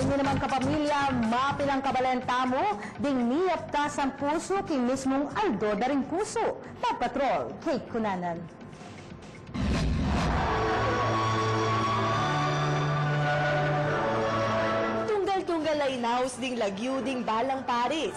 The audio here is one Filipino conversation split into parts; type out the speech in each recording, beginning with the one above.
Kini naman kapamilya, mapilang kabalenta mo, ding niyap ka sa puso, king mismong Aldo daring puso. Papatrol, Kate Kunanan. Tunggal-tunggal ay naus ding lagyu ding balang Paris.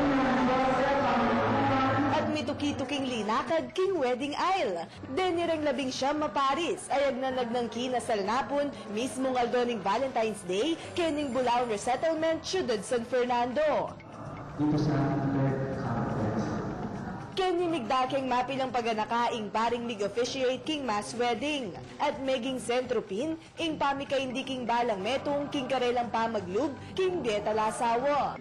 At mituki-tuking linakad king wedding aisle. Denirang 19 Paris ay agnanag ng kinasal napon mismong aldoning Valentines Day kening Bulaon Resettlement, Ciudad San Fernando. Dito sa conference. Kenny migdaking mapilang paganakaing paring mig-officiate king mass wedding. At meging sentropin, ing pamika hindi king balang metong king karelang pamaglub, king dieta lasawa.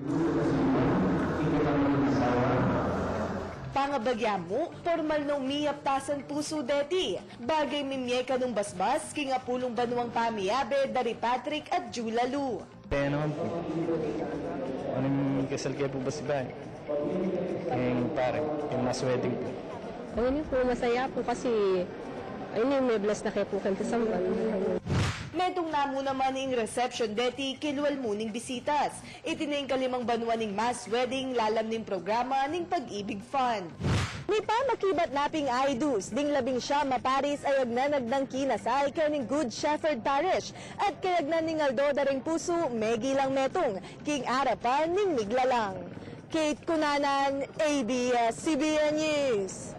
Pangabagya mo, formal nung miyaptasan puso deti. Bagay mimyeka nung basbas, king apulong banuang pamiyabe, dari Patrick at Julalu. Kaya naman po. Anong kasal kayo po ba si Bay? Yung pare, yung mass wedding po. Ayun po, masaya po kasi ayun yung may bless na kayo po kanta sa Metong namo naman ing reception deti kilwal muning bisitas. Itinaing kalimang banuan ning mass wedding lalam ning programa ning Pag-ibig Fund. Ni pa makibat naping idus, ding 19 Paris ay agnanag ng kinasal kaning Good Shepherd Parish at kayagnan ning Aldo daring puso, megi lang metong, king arapan ning miglalang. Kate Kunanan, ABS-CBN News.